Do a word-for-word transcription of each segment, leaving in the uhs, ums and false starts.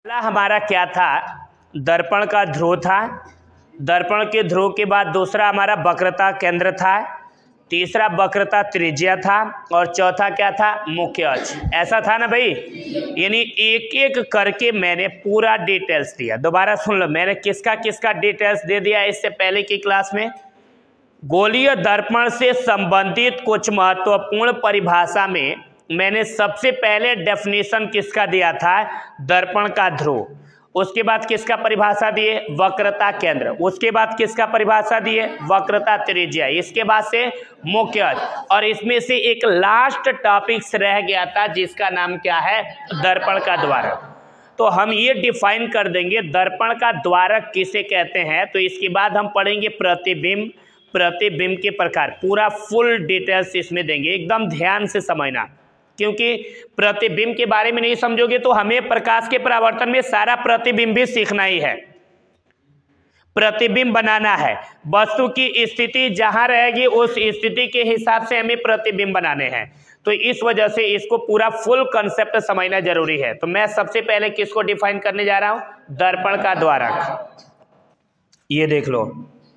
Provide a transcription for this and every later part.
पहला हमारा क्या था, दर्पण का ध्रुव था। दर्पण के ध्रुव के बाद दूसरा हमारा वक्रता केंद्र था, तीसरा वक्रता त्रिज्या था और चौथा क्या था, मुख्य अक्ष। ऐसा था ना भाई। यानी एक एक करके मैंने पूरा डिटेल्स दिया। दोबारा सुन लो, मैंने किसका किसका डिटेल्स दे दिया इससे पहले की क्लास में। गोलीय दर्पण से संबंधित कुछ महत्वपूर्ण परिभाषा में मैंने सबसे पहले डेफिनेशन किसका दिया था, दर्पण का ध्रुव। उसके बाद किसका परिभाषा दिए, वक्रता केंद्र। उसके बाद किसका परिभाषा दिए, वक्रता त्रिज्या। इसके बाद से मुख्य अक्ष। और इसमें से एक लास्ट टॉपिक्स रह गया था जिसका नाम क्या है, दर्पण का द्वारक। तो हम ये डिफाइन कर देंगे दर्पण का द्वारक किसे कहते हैं। तो इसके बाद हम पढ़ेंगे प्रतिबिंब, प्रतिबिंब के प्रकार, पूरा फुल डिटेल्स इसमें देंगे। एकदम ध्यान से समझना, क्योंकि प्रतिबिंब के बारे में नहीं समझोगे तो हमें प्रकाश के परावर्तन में सारा प्रतिबिंब भी सीखना ही है। प्रतिबिंब बनाना है, वस्तु की स्थिति जहां रहेगी उस स्थिति के हिसाब से हमें प्रतिबिंब बनाने हैं। तो इस वजह से इसको पूरा फुल कंसेप्ट समझना जरूरी है। तो मैं सबसे पहले किसको डिफाइन करने जा रहा हूं, दर्पण का द्वारक। ये देख लो,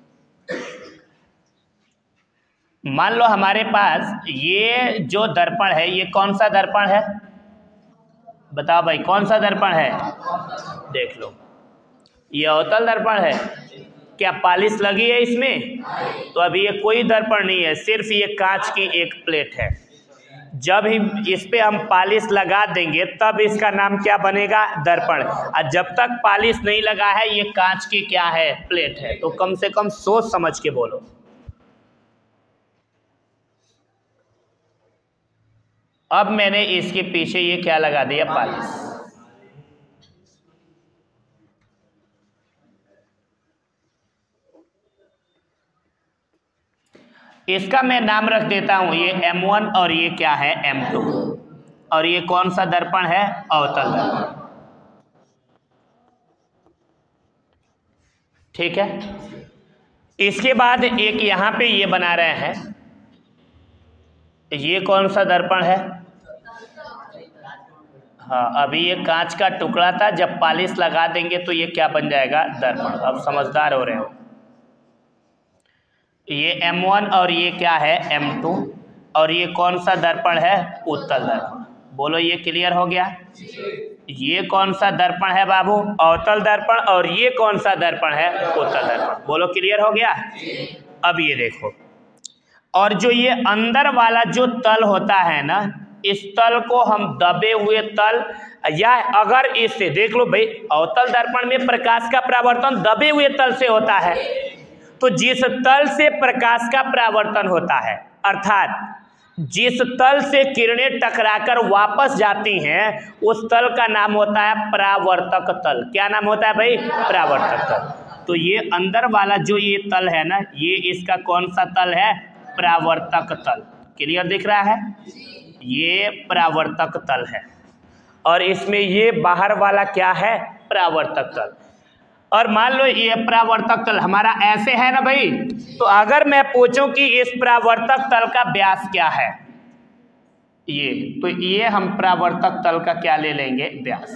मान लो हमारे पास ये जो दर्पण है, ये कौन सा दर्पण है, बताओ भाई कौन सा दर्पण है। देख लो, ये अवतल दर्पण है। क्या पालिश लगी है इसमें? तो अभी ये कोई दर्पण नहीं है, सिर्फ ये कांच की एक प्लेट है। जब ही इस पे हम पालिश लगा देंगे तब इसका नाम क्या बनेगा, दर्पण। और जब तक पालिश नहीं लगा है ये कांच की क्या है, प्लेट है। तो कम से कम सोच समझ के बोलो। अब मैंने इसके पीछे ये क्या लगा दिया, पालिश। इसका मैं नाम रख देता हूं, ये एम वन और ये क्या है, एम टू। और ये कौन सा दर्पण है, अवतल दर्पण। ठीक है। इसके बाद एक यहां पे ये बना रहे हैं, ये कौन सा दर्पण है, हाँ अभी ये कांच का टुकड़ा था, जब पॉलिश लगा देंगे तो ये क्या बन जाएगा, दर्पण। अब समझदार हो रहे हो। ये एम वन और ये क्या है, एम टू। और ये कौन सा दर्पण है, उत्तल दर्पण। बोलो ये क्लियर हो गया। ये कौन सा दर्पण है बाबू, अवतल दर्पण। और ये कौन सा दर्पण है, उत्तल दर्पण। बोलो क्लियर हो गया। अब ये देखो, और जो ये अंदर वाला जो तल होता है ना, इस तल को हम दबे हुए तल, या अगर इससे देख लो भाई, अवतल दर्पण में प्रकाश का परावर्तन दबे हुए तल से होता है। तो जिस तल से प्रकाश का परावर्तन होता है, अर्थात जिस तल से किरणें टकराकर वापस जाती हैं, उस तल का नाम होता है परावर्तक तल। क्या नाम होता है भाई, परावर्तक तल। तो ये अंदर वाला जो ये तल है ना, ये इसका कौन सा तल है, परावर्तक तल। क्लियर दिख रहा है, ये परावर्तक तल है। और इसमें ये बाहर वाला क्या है, परावर्तक तल। और मान लो ये परावर्तक तल हमारा ऐसे है ना भाई, तो अगर मैं पूछूं कि इस परावर्तक तल का व्यास क्या है, ये तो ये हम परावर्तक तल का क्या ले लेंगे, व्यास।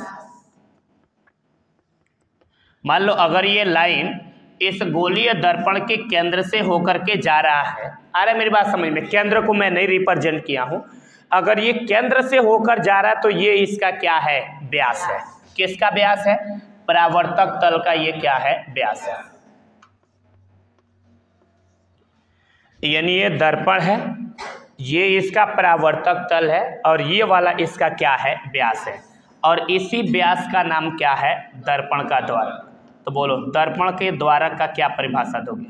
मान लो अगर ये लाइन इस गोलीय दर्पण के केंद्र से होकर के जा रहा है, आ रहा है मेरी बात समझ में, केंद्र को मैं नहीं रिप्रेजेंट किया हूं। अगर ये केंद्र से होकर जा रहा है तो ये इसका क्या है, व्यास है। किसका व्यास है, परावर्तक तल का ये क्या है, व्यास है। यानी ये दर्पण है, ये इसका परावर्तक तल है, और ये वाला इसका क्या है, व्यास है। और इसी व्यास का नाम क्या है, दर्पण का द्वारक। तो बोलो दर्पण के द्वारक का क्या परिभाषा दोगे।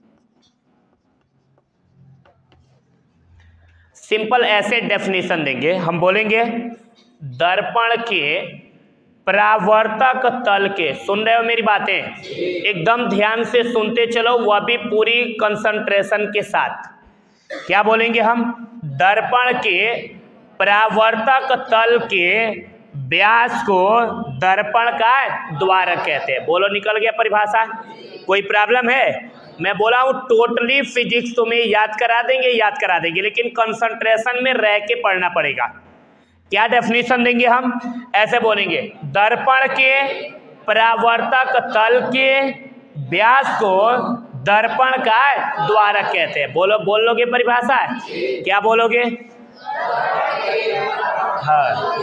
सिंपल ऐसे डेफिनेशन देंगे, हम बोलेंगे दर्पण के परावर्तक तल के, सुन रहे हो मेरी बातें, एकदम ध्यान से सुनते चलो, वह भी पूरी कंसंट्रेशन के साथ। क्या बोलेंगे हम, दर्पण के परावर्तक तल के व्यास को दर्पण का द्वारक कहते हैं। बोलो निकल गया परिभाषा। कोई प्रॉब्लम है? मैं बोला हूँ टोटली फिजिक्स तुम्हें याद करा देंगे, याद करा देंगे, लेकिन कंसंट्रेशन में रह के पढ़ना पड़ेगा। क्या डेफिनेशन देंगे हम? ऐसे बोलेंगे, दर्पण के परावर्तक तल के व्यास को दर्पण का द्वारक कहते हैं। बोलो, बोल लोगे परिभाषा? क्या बोलोगे? हाँ,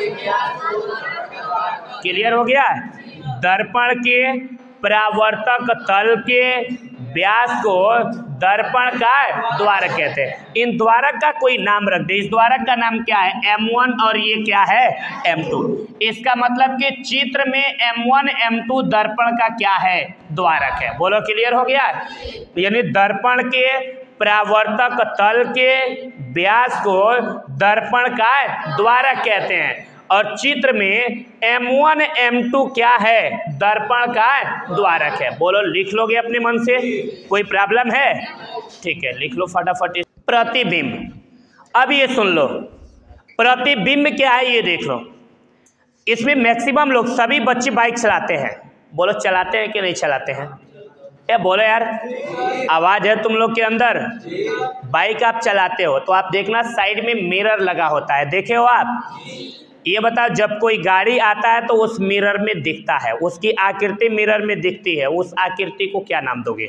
क्लियर हो गया? दर्पण के परावर्तक तल के व्यास को दर्पण का द्वारक कहते हैं। इन द्वारक का कोई नाम रख दे। इस द्वारक का नाम क्या है? एम वन और ये क्या है? M two. इसका मतलब कि चित्र में एम वन एम टू दर्पण का क्या है? द्वारक है। बोलो, क्लियर हो गया? यानी दर्पण के परावर्तक तल के व्यास को दर्पण का द्वारक कहते हैं और चित्र में एम वन एम टू क्या है? दर्पण का द्वारक है। बोलो, लिख लोगे अपने मन से? कोई प्रॉब्लम है? ठीक है, लिख लो फटाफट। प्रतिबिंब। अब ये सुन लो, प्रतिबिंब क्या है ये देख लो। इसमें मैक्सिमम लोग, सभी बच्चे बाइक चलाते हैं। बोलो, चलाते हैं कि नहीं चलाते हैं? ए बोलो यार, आवाज है तुम लोग के अंदर? बाइक आप चलाते हो तो आप देखना साइड में मिरर लगा होता है, देखे हो आप? ये बताओ, जब कोई गाड़ी आता है तो उस मिरर में दिखता है, उसकी आकृति मिरर में दिखती है, उस आकृति को क्या नाम दोगे?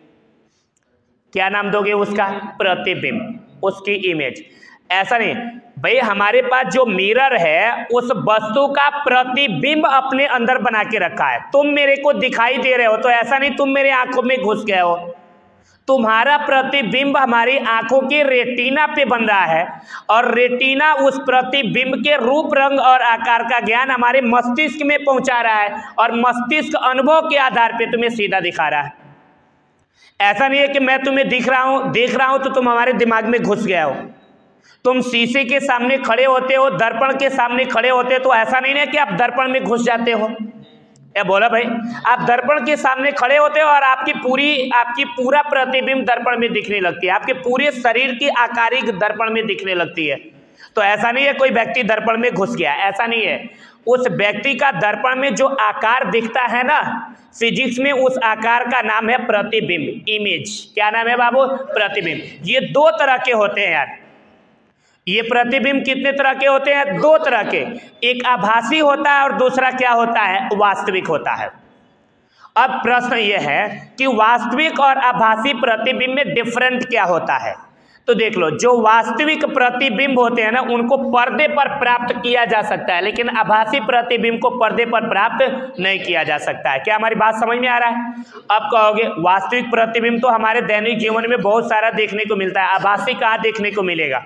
क्या नाम दोगे उसका? प्रतिबिंब, उसकी इमेज। ऐसा नहीं भाई, हमारे पास जो मिरर है उस वस्तु का प्रतिबिंब अपने अंदर बना के रखा है। तुम मेरे को दिखाई दे रहे हो तो ऐसा नहीं तुम मेरे आंखों में घुस गए हो। तुम्हारा प्रतिबिंब हमारी आंखों के रेटिना पे बन रहा है और रेटिना उस प्रतिबिंब के रूप, रंग और आकार का ज्ञान हमारे मस्तिष्क में पहुंचा रहा है और मस्तिष्क अनुभव के आधार पे तुम्हें सीधा दिखा रहा है। ऐसा नहीं है कि मैं तुम्हें दिख रहा हूं देख रहा हूं तो तुम हमारे दिमाग में घुस गए हो। तुम शीशे के सामने खड़े होते हो, दर्पण के सामने खड़े होते हो तो ऐसा नहीं है कि आप दर्पण में घुस जाते हो। ये बोला भाई, आप दर्पण के सामने खड़े होते हो और आपकी पूरी आपकी पूरा प्रतिबिंब दर्पण में दिखने लगती है, आपके पूरे शरीर की आकारिक दर्पण में दिखने लगती है। तो ऐसा नहीं है कोई व्यक्ति दर्पण में घुस गया, ऐसा नहीं है। उस व्यक्ति का दर्पण में जो आकार दिखता है ना, फिजिक्स में उस आकार का नाम है प्रतिबिंब, इमेज। क्या नाम है बाबू? प्रतिबिंब। ये दो तरह के होते हैं यार। ये प्रतिबिंब कितने तरह के होते हैं? दो तरह के। एक आभासी होता है और दूसरा क्या होता है? वास्तविक होता है। अब प्रश्न ये है कि वास्तविक और आभासी प्रतिबिंब में डिफरेंट क्या होता है? तो देख लो, जो वास्तविक प्रतिबिंब होते हैं ना, उनको पर्दे पर प्राप्त किया जा सकता है, लेकिन आभासी प्रतिबिंब को पर्दे पर प्राप्त नहीं किया जा सकता है। क्या हमारी बात समझ में आ रहा है? अब कहोगे वास्तविक प्रतिबिंब तो हमारे दैनिक जीवन में बहुत सारा देखने को मिलता है, आभासी कहाँ देखने को मिलेगा?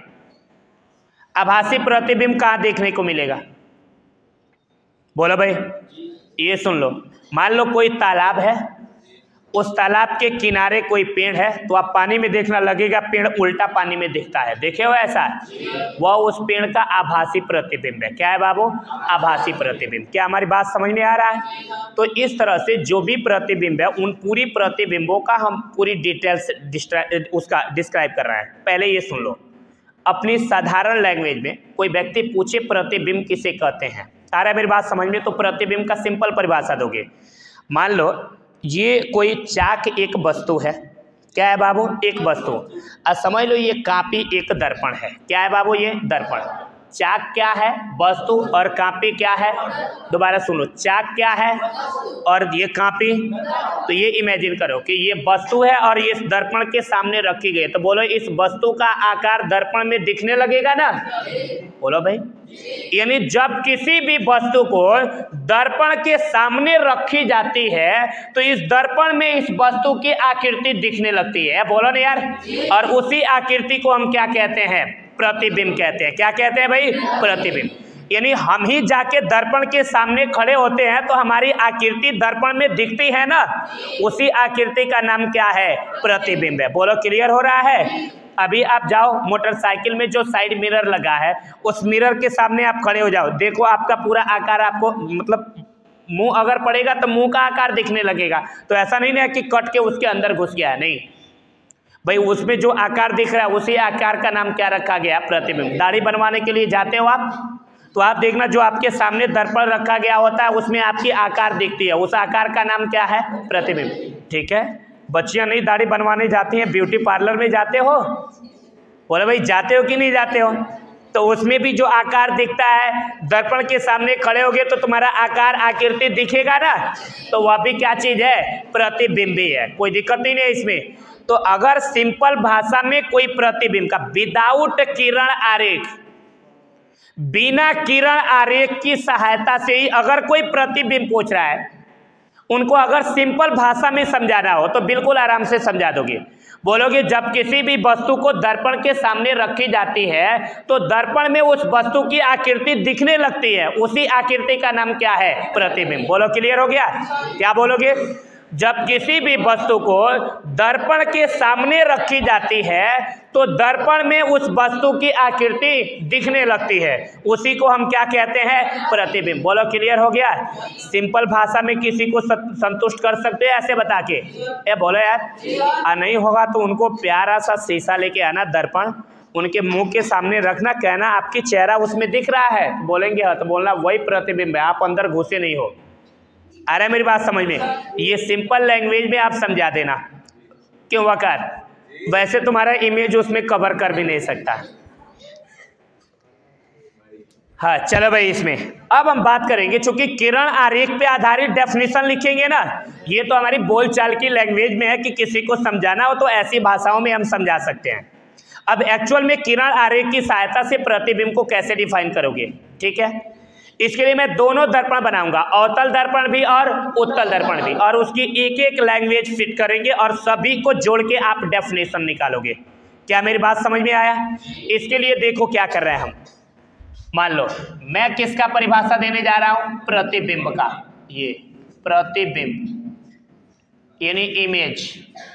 आभासी प्रतिबिंब कहाँ देखने को मिलेगा? बोलो भाई। ये सुन लो, मान लो कोई तालाब है, उस तालाब के किनारे कोई पेड़ है, तो आप पानी में देखना लगेगा पेड़ उल्टा पानी में दिखता है, देखे हो ऐसा? वह उस पेड़ का आभासी प्रतिबिंब है। क्या है बाबू? आभासी प्रतिबिंब। क्या हमारी बात समझ में आ रहा है? तो इस तरह से जो भी प्रतिबिंब है, उन पूरी प्रतिबिंबों का हम पूरी डिटेल्स उसका डिस्क्राइब कर रहे हैं। पहले ये सुन लो, अपनी साधारण लैंग्वेज में कोई व्यक्ति पूछे प्रतिबिंब किसे कहते हैं, आ रहा है मेरी बात समझ में? तो प्रतिबिंब का सिंपल परिभाषा दोगे। मान लो ये कोई चाक एक वस्तु है। क्या है बाबू? एक वस्तु। अब समझ लो ये कापी एक दर्पण है। क्या है बाबू? ये दर्पण। चाक क्या है? वस्तु। और कापी क्या है? दोबारा सुनो, चाक क्या है और ये कापी। तो ये इमेजिन करो कि ये वस्तु है और ये दर्पण के सामने रखी गई, तो बोलो इस वस्तु का आकार दर्पण में दिखने लगेगा ना? बोलो भाई। यानी जब किसी भी वस्तु को दर्पण के सामने रखी जाती है तो इस दर्पण में इस वस्तु की आकृति दिखने लगती है। बोलो ना यार। और उसी आकृति को हम क्या कहते हैं? प्रतिबिंब कहते हैं। क्या कहते हैं भाई? प्रतिबिंब। यानी हम ही जाके दर्पण के सामने खड़े होते हैं तो हमारी आकृति दर्पण में दिखती है ना, उसी आकृति का नाम क्या है? प्रतिबिंब है। बोलो, क्लियर हो रहा है? अभी आप जाओ मोटरसाइकिल में जो साइड मिरर लगा है, उस मिरर के सामने आप खड़े हो जाओ, देखो आपका पूरा आकार, आपको मतलब मुंह अगर पड़ेगा तो मुंह का आकार दिखने लगेगा। तो ऐसा नहीं है कि कट के उसके अंदर घुस गया है, नहीं भाई, उसमें जो आकार दिख रहा है उसी आकार का नाम क्या रखा गया? प्रतिबिंब। दाढ़ी बनवाने के लिए जाते हो आप, तो आप देखना जो आपके सामने दर्पण रखा गया होता है उसमें आपकी आकार दिखती है, उस आकार का नाम क्या है? प्रतिबिंब। ठीक है, बच्चियां नहीं दाढ़ी बनवाने जाती हैं, ब्यूटी पार्लर में जाते हो? बोले भाई जाते हो कि नहीं जाते हो? तो उसमें भी जो आकार दिखता है, दर्पण के सामने खड़े होगे तो तुम्हारा आकार आकृति दिखेगा ना, तो वह भी क्या चीज है, प्रतिबिंबी है। कोई दिक्कत नहीं है इसमें। तो अगर सिंपल भाषा में कोई प्रतिबिंब का विदाउट किरण आरेख, बिना किरण आरेख की सहायता से ही अगर कोई प्रतिबिंब पूछ रहा है, उनको अगर सिंपल भाषा में समझाना हो तो बिल्कुल आराम से समझा दोगे। बोलोगे जब किसी भी वस्तु को दर्पण के सामने रखी जाती है तो दर्पण में उस वस्तु की आकृति दिखने लगती है, उसी आकृति का नाम क्या है, प्रतिबिंब। बोलो क्लियर हो गया? क्या बोलोगे? जब किसी भी वस्तु को दर्पण के सामने रखी जाती है तो दर्पण में उस वस्तु की आकृति दिखने लगती है, उसी को हम क्या कहते हैं, प्रतिबिंब। बोलो क्लियर हो गया? सिंपल भाषा में किसी को संतुष्ट कर सकते हैं ऐसे बता के? ए बोलो यार, आ नहीं होगा तो उनको प्यारा सा शीशा लेके आना, दर्पण उनके मुंह के सामने रखना, कहना आपकी चेहरा उसमें दिख रहा है, बोलेंगे हाँ, तो बोलना वही प्रतिबिंब है, आप अंदर घुसे नहीं हो। आ रहा है मेरी बात समझ में? ये सिंपल लैंग्वेज में आप समझा देना। क्यों वकार? वैसे तुम्हारा इमेज उसमें कवर कर भी नहीं सकता। हाँ चलो भाई, इसमें अब हम बात करेंगे, चूंकि किरण आरेख पे आधारित डेफिनेशन लिखेंगे ना, ये तो हमारी बोलचाल की लैंग्वेज में है कि किसी को समझाना हो तो ऐसी भाषाओं में हम समझा सकते हैं। अब एक्चुअल में किरण आरेख की सहायता से प्रतिबिंब को कैसे डिफाइन करोगे, ठीक है? इसके लिए मैं दोनों दर्पण बनाऊंगा, अवतल दर्पण भी और उत्तल दर्पण भी, और उसकी एक एक लैंग्वेज फिट करेंगे और सभी को जोड़ के आप डेफिनेशन निकालोगे। क्या मेरी बात समझ में आया? इसके लिए देखो क्या कर रहे हैं हम। मान लो मैं किसका परिभाषा देने जा रहा हूं, प्रतिबिंब का। ये प्रतिबिंब यानी इमेज।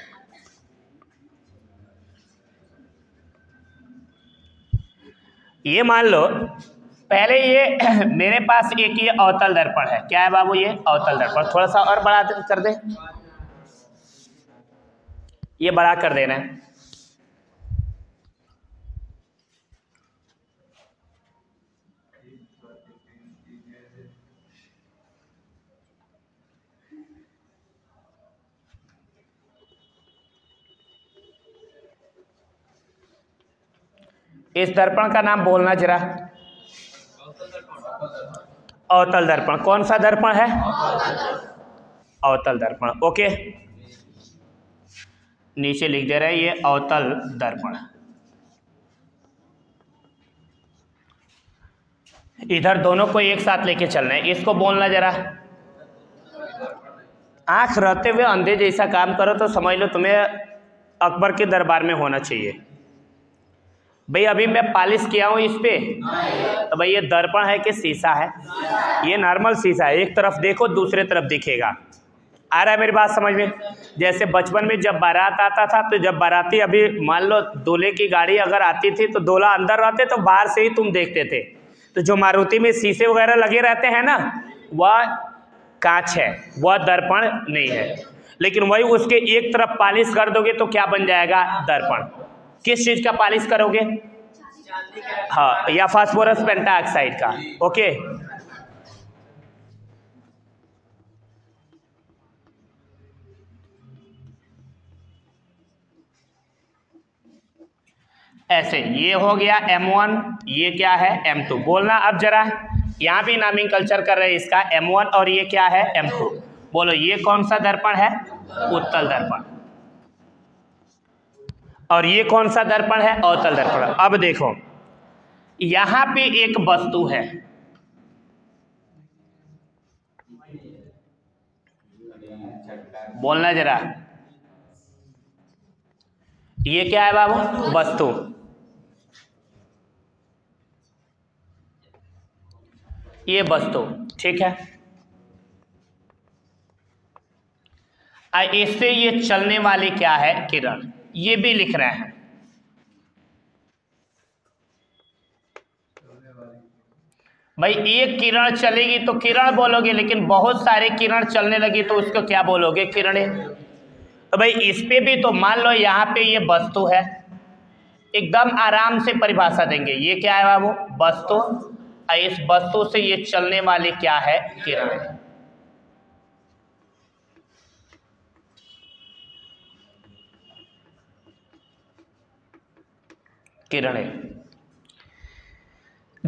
ये मान लो पहले ये मेरे पास एक ये अवतल दर्पण है। क्या है बाबू? ये अवतल दर्पण। थोड़ा सा और बड़ा कर दे, ये बड़ा कर देना है। इस दर्पण का नाम बोलना जरा। अवतल दर्पण। कौन सा दर्पण है? अवतल दर्पण। ओके, नीचे लिख दे रहे हैं ये अवतल दर्पण। इधर दोनों को एक साथ लेके चलना है। इसको बोलना जरा। आंख रहते हुए अंधे जैसा काम करो तो समझ लो तुम्हें अकबर के दरबार में होना चाहिए। भाई अभी मैं पॉलिश किया हूँ इस पे, तो भाई ये दर्पण है कि शीशा है? ये नॉर्मल शीशा है, एक तरफ देखो दूसरे तरफ दिखेगा। आ रहा है मेरी बात समझ में? जैसे बचपन में जब बारात आता था तो जब बाराती, अभी मान लो दूल्हे की गाड़ी अगर आती थी तो दूल्हा अंदर रहते तो बाहर से ही तुम देखते थे। तो जो मारुति में शीशे वगैरह लगे रहते हैं ना, वह कांच है, वह दर्पण नहीं है। लेकिन वही उसके एक तरफ पॉलिश कर दोगे तो क्या बन जाएगा? दर्पण। किस चीज का पॉलिश करोगे? हाँ, या फास्फोरस पेंटाऑक्साइड का। ओके, ऐसे ये हो गया एम वन, ये क्या है? M two. बोलना अब जरा, यहाँ भी नामिंग कल्चर कर रहे हैं इसका, एम वन और ये क्या है? M two. बोलो ये कौन सा दर्पण है? उत्तल दर्पण। और ये कौन सा दर्पण है? अवतल दर्पण। अब देखो यहां पे एक वस्तु है, बोलना जरा, ये क्या है बाबू? वस्तु। ये वस्तु, ठीक है। इससे ये चलने वाली क्या है? किरण। ये भी लिख रहे हैं। भाई एक किरण चलेगी तो किरण बोलोगे, लेकिन बहुत सारे किरण चलने लगी तो उसको क्या बोलोगे? किरणें। तो भाई इस पे भी तो मान लो यहाँ पे ये वस्तु है, एकदम आराम से परिभाषा देंगे। ये क्या है बाबू? वस्तु। इस वस्तु से ये चलने वाली क्या है? किरण। किरणें।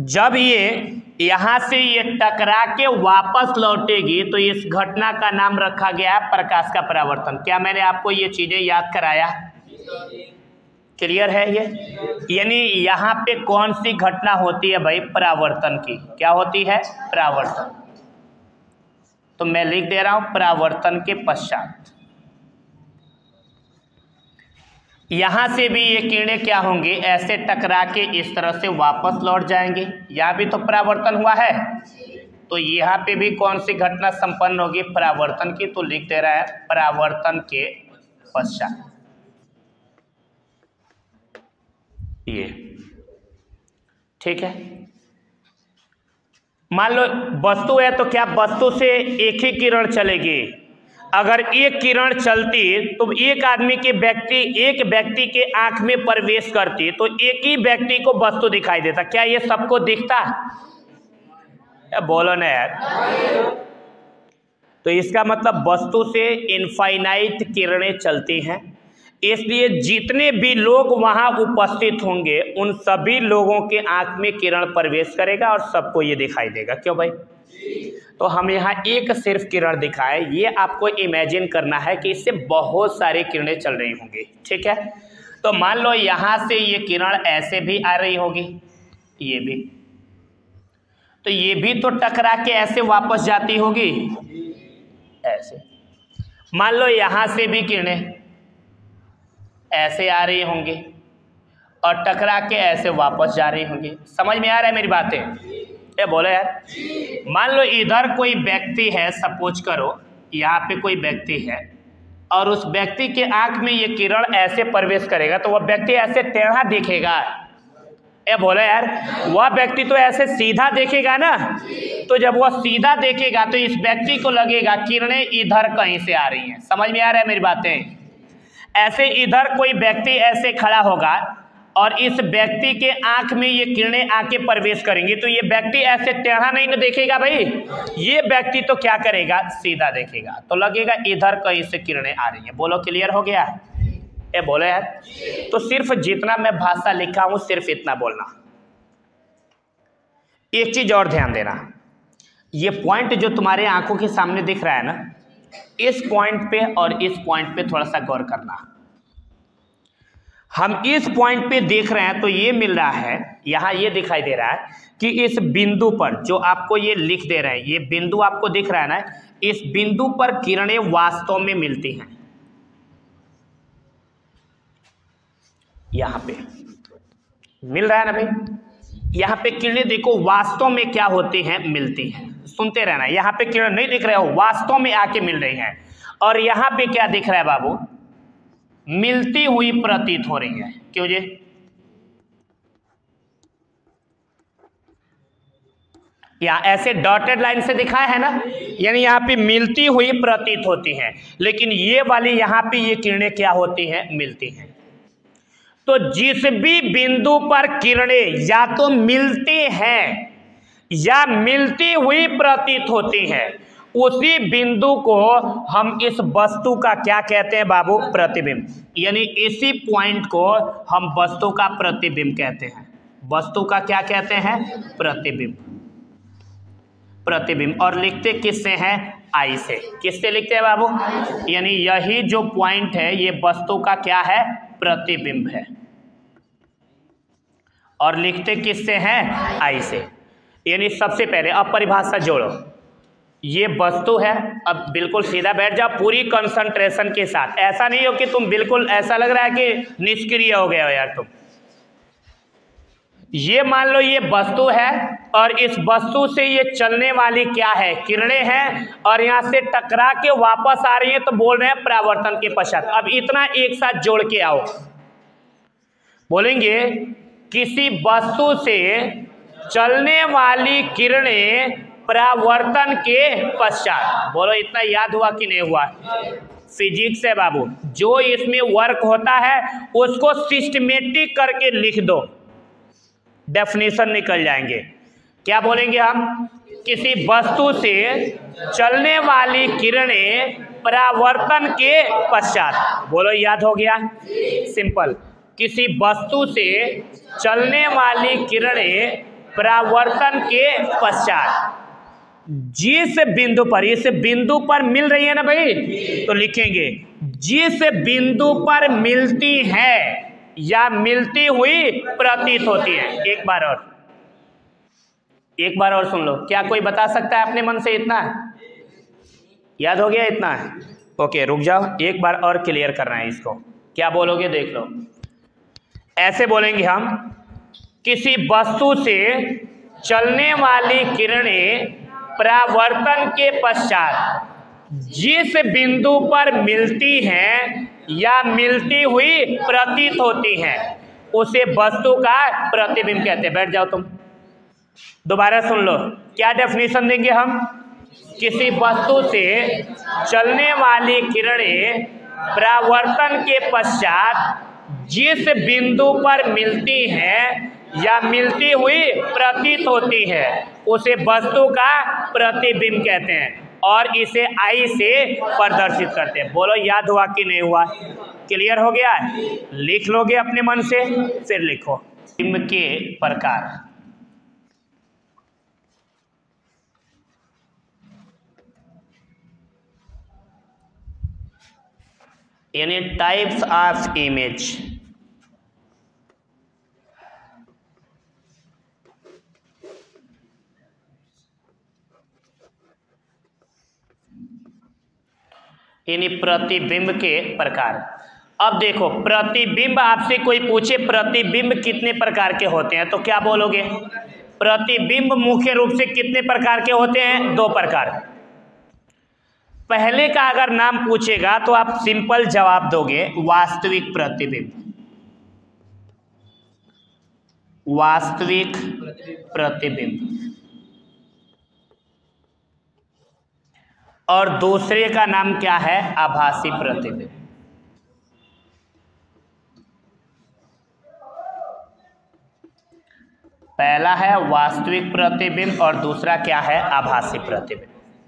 जब ये यहाँ से ये टकरा के वापस लौटेगी तो इस घटना का नाम रखा गया है प्रकाश का परावर्तन। क्या मैंने आपको ये चीजें याद कराया? क्लियर है ये? यानी यहाँ पे कौन सी घटना होती है भाई? परावर्तन की। क्या होती है? परावर्तन। तो मैं लिख दे रहा हूं परावर्तन के पश्चात यहां से भी ये किरणें क्या होंगी? ऐसे टकरा के इस तरह से वापस लौट जाएंगे। यहां भी तो परावर्तन हुआ है, तो यहाँ पे भी कौन सी घटना संपन्न होगी? परावर्तन की। तो लिख दे रहा है परावर्तन के पश्चात ये। ठीक है, मान लो वस्तु है तो क्या वस्तु से एक ही किरण चलेगी? अगर एक किरण चलती तो एक आदमी के व्यक्ति एक व्यक्ति के आंख में प्रवेश करती तो एक ही व्यक्ति को वस्तु दिखाई देता। क्या ये सबको दिखता? बोलो ना यार। तो इसका मतलब वस्तु से इनफाइनाइट किरणें चलती हैं, इसलिए जितने भी लोग वहां उपस्थित होंगे उन सभी लोगों के आंख में किरण प्रवेश करेगा और सबको ये दिखाई देगा। क्यों भाई? तो हम यहाँ एक सिर्फ किरण दिखाए, ये आपको इमेजिन करना है कि इससे बहुत सारी किरणें चल रही होंगी। ठीक है, तो मान लो यहाँ से ये किरण ऐसे भी आ रही होगी, ये भी, तो ये भी तो टकरा के ऐसे वापस जाती होगी ऐसे। मान लो यहाँ से भी किरणें ऐसे आ रही होंगी और टकरा के ऐसे वापस जा रही होंगी। समझ में आ रहा है मेरी बातें? ये बोलो यार। मान लो इधर कोई व्यक्ति है, सपोज करो यहाँ पे कोई व्यक्ति है और उस व्यक्ति के आंख में ये किरण ऐसे प्रवेश करेगा तो वह व्यक्ति ऐसे टेढ़ा देखेगा। ये बोलो यार, वह व्यक्ति तो ऐसे सीधा देखेगा ना। तो जब वह सीधा देखेगा तो इस व्यक्ति को लगेगा किरणें इधर कहीं से आ रही हैं। समझ में आ रहा है मेरी बातें? ऐसे इधर कोई व्यक्ति ऐसे खड़ा होगा और इस व्यक्ति के आंख में ये किरणें आके प्रवेश करेंगी तो ये व्यक्ति ऐसे टेढ़ा नहीं ना देखेगा भाई, ये व्यक्ति तो क्या करेगा? सीधा देखेगा, तो लगेगा इधर कहीं से किरणें आ रही हैं। बोलो क्लियर हो गया? ये बोलो यार। तो सिर्फ जितना मैं भाषा लिखा हूं सिर्फ इतना बोलना। एक चीज और ध्यान देना, ये पॉइंट जो तुम्हारे आंखों के सामने दिख रहा है ना, इस पॉइंट पे और इस पॉइंट पे थोड़ा सा गौर करना। हम इस पॉइंट पे देख रहे हैं तो ये मिल रहा है, यहां ये दिखाई दे रहा है कि इस बिंदु पर जो आपको ये लिख दे रहे हैं, ये बिंदु आपको दिख रहा है ना, इस बिंदु पर किरणें वास्तव में मिलती हैं। यहां पे मिल रहा है ना भाई, यहां पे किरणें देखो वास्तव में क्या होती हैं? मिलती हैं। सुनते रहना, यहाँ पे किरण नहीं दिख रहे हो, वास्तव में आके मिल रही हैं। और यहाँ पे क्या दिख रहा है बाबू? मिलती हुई प्रतीत हो रही है। क्यों जी? यहाँ ऐसे डॉटेड लाइन से दिखाया है ना, यानी यहाँ पे मिलती हुई प्रतीत होती हैं, लेकिन ये वाली यहाँ पे ये किरणें क्या होती हैं? मिलती हैं। तो जिस भी बिंदु पर किरणें या तो मिलती हैं या मिलती हुई प्रतीत होती है, उसी बिंदु को हम इस वस्तु का क्या कहते हैं बाबू? प्रतिबिंब। यानी इसी पॉइंट को हम वस्तु का प्रतिबिंब कहते हैं। वस्तु का क्या कहते हैं? प्रतिबिंब। प्रतिबिंब। और लिखते किससे हैं? आई से। किससे लिखते हैं बाबू? यानी यही जो पॉइंट है ये वस्तु का क्या है? प्रतिबिंब है। और लिखते किससे हैं? आई से। यानी सबसे पहले अब परिभाषा जोड़ो, ये वस्तु है। अब बिल्कुल सीधा बैठ जाओ पूरी कंसंट्रेशन के साथ, ऐसा नहीं हो कि तुम बिल्कुल ऐसा लग रहा है कि निष्क्रिय हो गए हो यार तुम। ये मान लो ये वस्तु है और इस वस्तु से ये चलने वाली क्या है? किरणें हैं और यहाँ से टकरा के वापस आ रही है, तो बोल रहे हैं परावर्तन के पश्चात। अब इतना एक साथ जोड़ के आओ, बोलेंगे किसी वस्तु से चलने वाली किरणें परावर्तन के पश्चात। बोलो इतना याद हुआ कि नहीं हुआ? फिजिक्स है बाबू, जो इसमें वर्क होता है उसको सिस्टमेटिक करके लिख दो, डेफिनेशन निकल जाएंगे। क्या बोलेंगे हम? किसी वस्तु से चलने वाली किरणें परावर्तन के पश्चात। बोलो याद हो गया? सिंपल, किसी वस्तु से चलने वाली किरणें परावर्तन के पश्चात जिस बिंदु पर, इस बिंदु पर मिल रही है ना भाई, तो लिखेंगे जिस बिंदु पर मिलती है या मिलती हुई प्रतीत होती है। एक बार और एक बार और सुन लो, क्या कोई बता सकता है अपने मन से? इतना याद हो गया? इतना है, ओके रुक जाओ, एक बार और क्लियर करना है इसको। क्या बोलोगे देख लो, ऐसे बोलेंगे हम, किसी वस्तु से चलने वाली किरणें परावर्तन के पश्चात जिस बिंदु पर मिलती हैं या मिलती हुई प्रतीत होती हैं उसे वस्तु का प्रतिबिंब कहते हैं। बैठ जाओ तुम, दोबारा सुन लो, क्या डेफिनेशन देंगे हम? किसी वस्तु से चलने वाली किरणें परावर्तन के पश्चात जिस बिंदु पर मिलती हैं या मिलती हुई प्रतीत होती है उसे वस्तु का प्रतिबिंब कहते हैं और इसे आई से प्रदर्शित करते हैं। बोलो याद हुआ कि नहीं हुआ? क्लियर हो गया? लिख लोगे अपने मन से? फिर लिखो बिंब के प्रकार। यानी टाइप्स ऑफ इमेज। यानी प्रतिबिंब के प्रकार। अब देखो, प्रतिबिंब आपसे कोई पूछे प्रतिबिंब कितने प्रकार के होते हैं तो क्या बोलोगे? प्रतिबिंब मुख्य रूप से कितने प्रकार के होते हैं? दो प्रकार। पहले का अगर नाम पूछेगा तो आप सिंपल जवाब दोगे वास्तविक प्रतिबिंब। वास्तविक प्रतिबिंब। और दूसरे का नाम क्या है? आभासी प्रतिबिंब। पहला है वास्तविक प्रतिबिंब और दूसरा क्या है? आभासी प्रतिबिंब।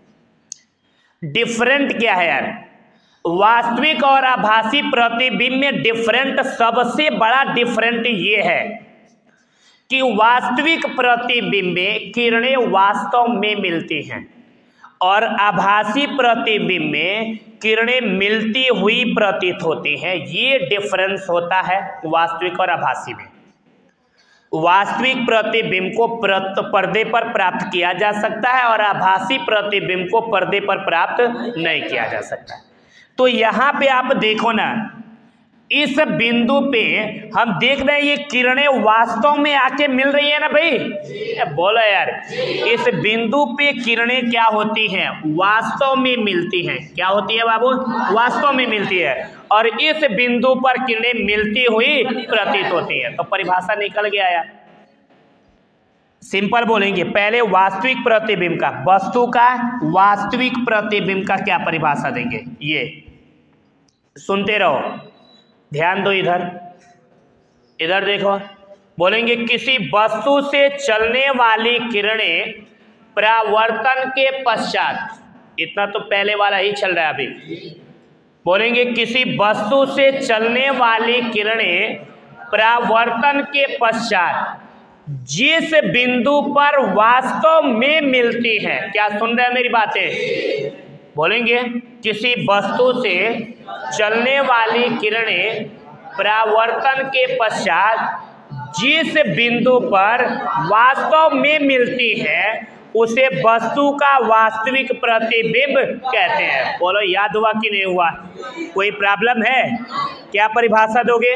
डिफरेंट क्या है यार? वास्तविक और आभासी प्रतिबिंब में डिफरेंट, सबसे बड़ा डिफरेंट ये है कि वास्तविक प्रतिबिंब में किरणें वास्तव में मिलती हैं और आभासी प्रतिबिंब में किरणें मिलती हुई प्रतीत होती हैं। ये डिफरेंस होता है वास्तविक और आभासी में। वास्तविक प्रतिबिंब को पर्दे पर प्राप्त किया जा सकता है और आभासी प्रतिबिंब को पर्दे पर प्राप्त नहीं किया जा सकता। तो यहाँ पे आप देखो ना, इस बिंदु पे हम देख रहे हैं ये किरणें वास्तव में आके मिल रही है ना भाई? बोलो यार, इस बिंदु पे किरणें क्या होती हैं? वास्तव में मिलती हैं। क्या होती है बाबू? वास्तव में मिलती है और इस बिंदु पर किरणें मिलती हुई प्रतीत होती है। तो परिभाषा निकल गया यार। सिंपल बोलेंगे, पहले वास्तविक प्रतिबिंब का, वस्तु का वास्तविक प्रतिबिंब का क्या परिभाषा देंगे? ये सुनते रहो, ध्यान दो, इधर इधर देखो। बोलेंगे किसी वस्तु से चलने वाली किरणें परावर्तन के पश्चात, इतना तो पहले वाला ही चल रहा है अभी। बोलेंगे किसी वस्तु से चलने वाली किरणें परावर्तन के पश्चात जिस बिंदु पर वास्तव में मिलती हैं। क्या सुन रहे हैं मेरी बातें? बोलेंगे किसी वस्तु से चलने वाली किरणें परावर्तन के पश्चात जिस बिंदु पर वास्तव में मिलती है उसे वस्तु का वास्तविक प्रतिबिंब कहते हैं। बोलो याद हुआ कि नहीं हुआ? कोई प्रॉब्लम है? क्या परिभाषा दोगे?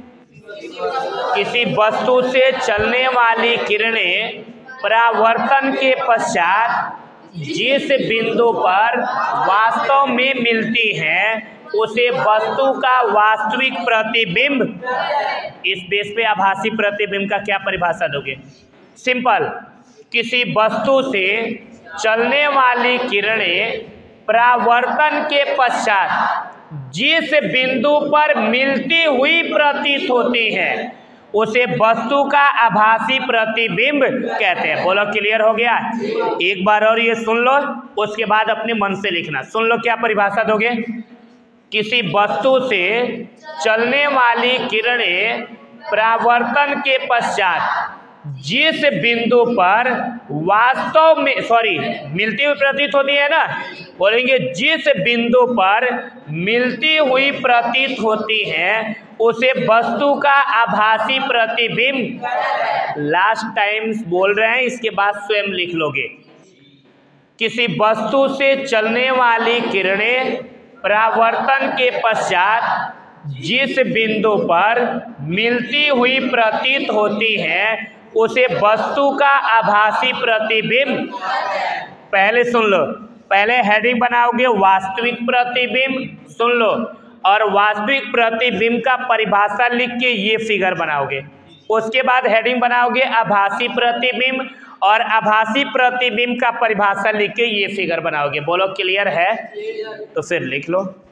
किसी वस्तु से चलने वाली किरणें परावर्तन के पश्चात जिस बिंदु पर वास्तव में मिलती हैं उसे वस्तु का वास्तविक प्रतिबिंब। इस बेस पे आभासी प्रतिबिंब का क्या परिभाषा दोगे? सिंपल, किसी वस्तु से चलने वाली किरणें परावर्तन के पश्चात जिस बिंदु पर मिलती हुई प्रतीत होती हैं उसे वस्तु का आभासी प्रतिबिंब कहते हैं। बोलो क्लियर हो गया? एक बार और ये सुन लो, उसके बाद अपने मन से लिखना। सुन लो क्या परिभाषा दोगे? किसी वस्तु से चलने वाली किरणें परावर्तन के पश्चात जिस बिंदु पर वास्तव में सॉरी मिलती हुई प्रतीत होती है ना, बोलेंगे जिस बिंदु पर मिलती हुई प्रतीत होती है उसे वस्तु का आभासी प्रतिबिंब, लास्ट टाइम बोल रहे हैं, इसके बाद स्वयं लिख लोगे। किसी वस्तु से चलने वाली किरणें परावर्तन के पश्चात जिस बिंदु पर मिलती हुई प्रतीत होती है उसे वस्तु का आभासी प्रतिबिंब, पहले सुन लो, पहले हेडिंग बनाओगे वास्तविक प्रतिबिंब, सुन लो, और वास्तविक प्रतिबिंब का परिभाषा लिख के ये फिगर बनाओगे। उसके बाद हेडिंग बनाओगे आभासी प्रतिबिंब, और आभासी प्रतिबिंब का परिभाषा लिख के ये फिगर बनाओगे। बोलो क्लियर है? तो फिर लिख लो।